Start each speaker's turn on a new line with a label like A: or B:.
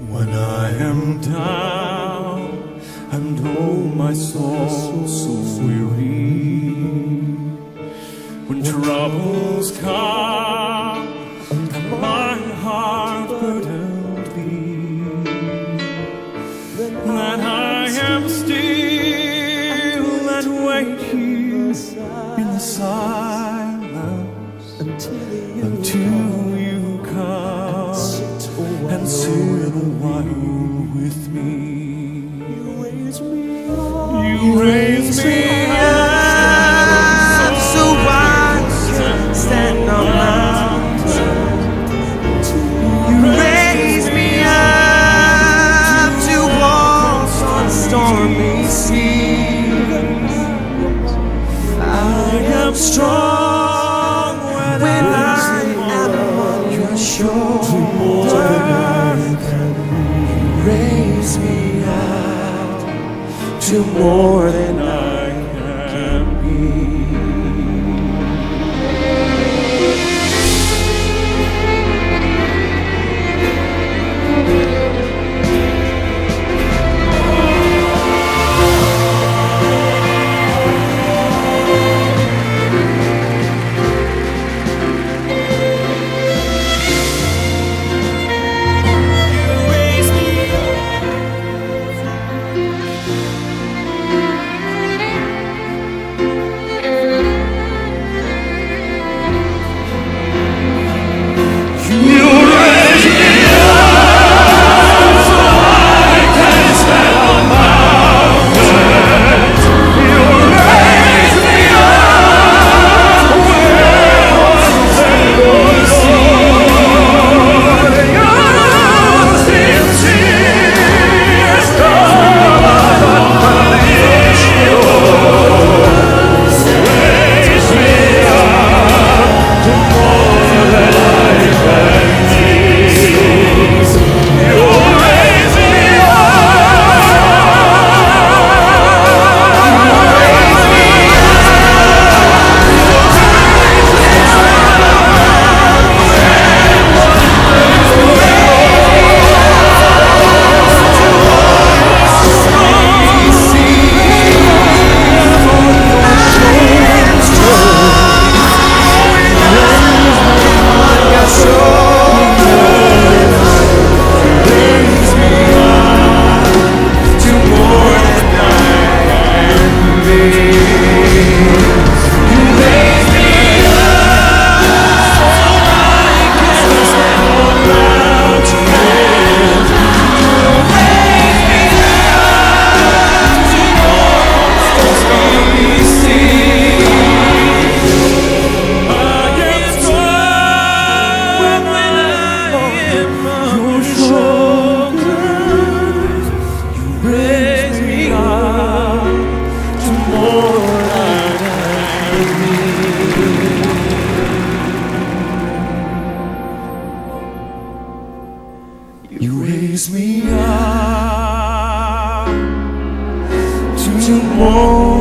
A: When I am down and oh my soul so weary, when troubles come and my heart burdened be, that I am still and wait here in the silence until you come and sit a while with me. You raise me up so I can stand on mountains. You raise me up to walk on stormy seas. I am strong when I am on your shoulder. Raise me up to more than I can be. You raise me up to more.